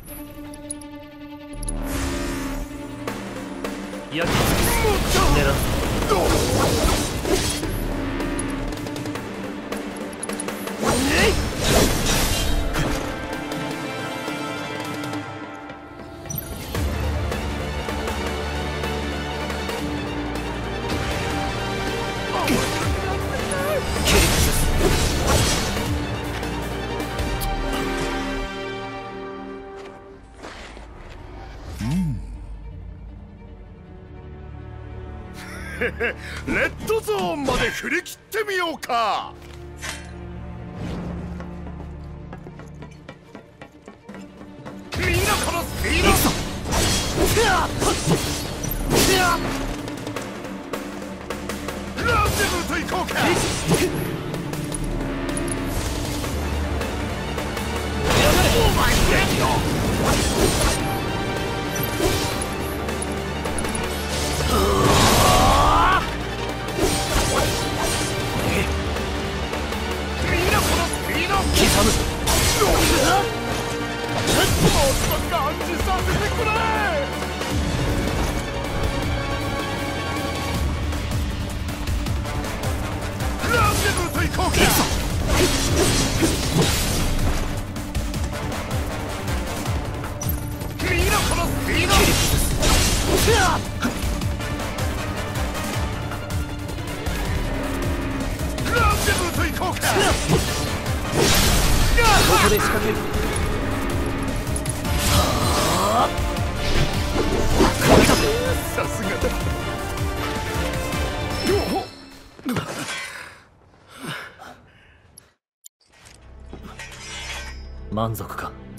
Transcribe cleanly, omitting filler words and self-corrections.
焼き付け狙う。 レッドゾーンまで振り切ってみようか。みんなこのスピード。ランデブーと行こうか。オーマイフレンド。感じさせてくれ。ランデブーと行こうか。みんなこのスピード。ランデブーと行こうか。 ここで仕掛ける。 さすがだ。 満足か。